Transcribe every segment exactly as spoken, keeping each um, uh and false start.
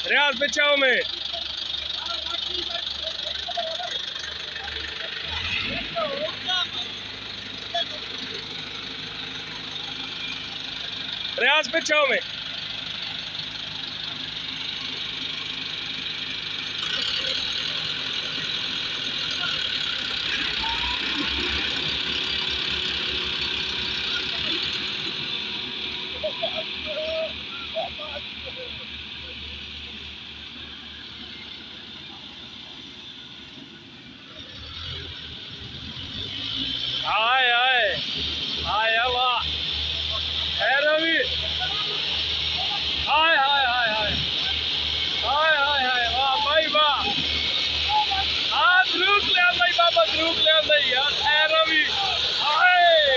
ریاض بچاؤ میں ریاض بچاؤ میں آئے آئے آئے واہ اے روی آئے آئے آئے آئے آئے آئے آئے واہ بھائی واہ ہاں دروک لے آن بھائی بابا دروک لے آن بھائی یار اے روی آئے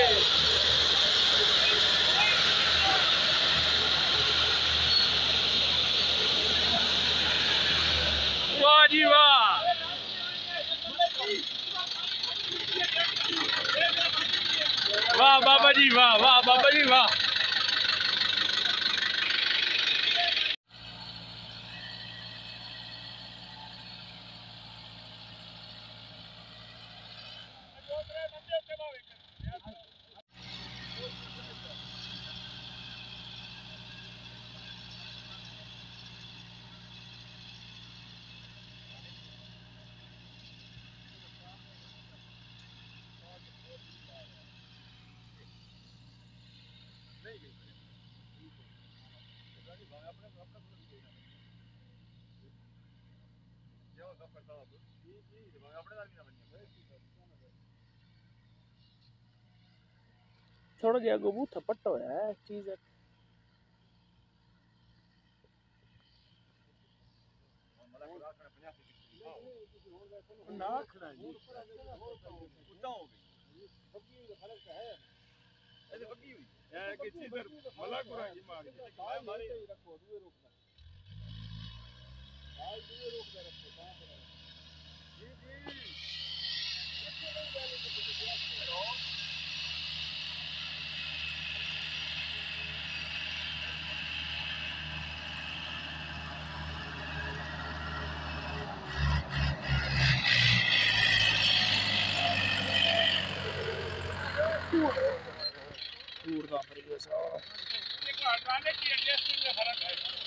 واہ جی واہ واہ بابا جی واہ واہ بابا جی واہ تھوڑا جہا گبو تھپٹ ہویا ہے چیز ہے دور کا فرق ہے